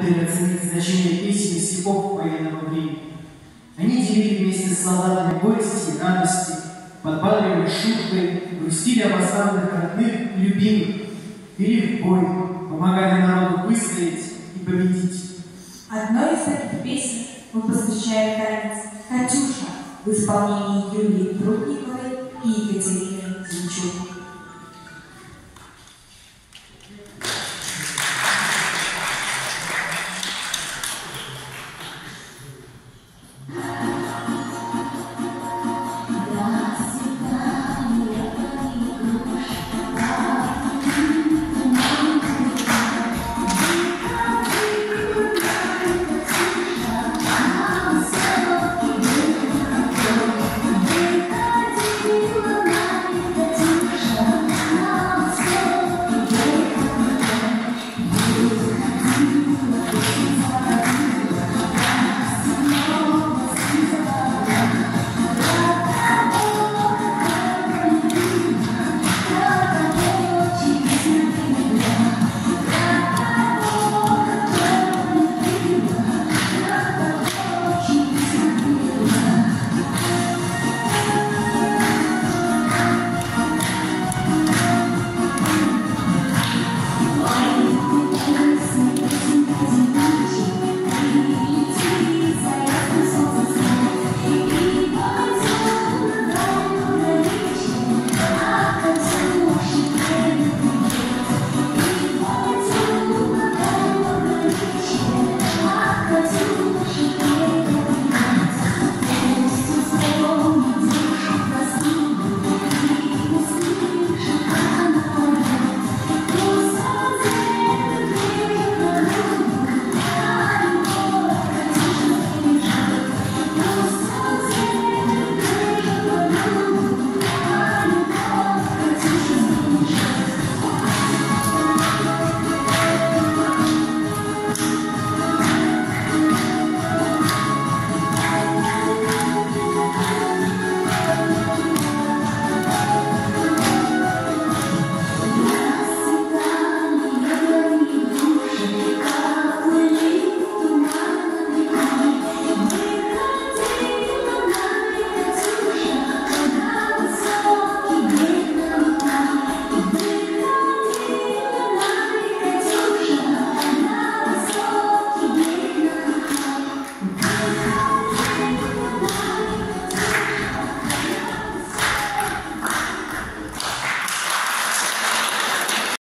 переоценить значение песен и стихов военного времени. Они делили вместе с солдатами горести и радости, подбадривали шуткой, грустили об оставленных родных и любимых, вели в бой, помогали народу выстоять и победить. Одной из таких песен мы посвящаем танец «Катюша» в исполнении Юлии Трудниковой и Екатерины Зинчук.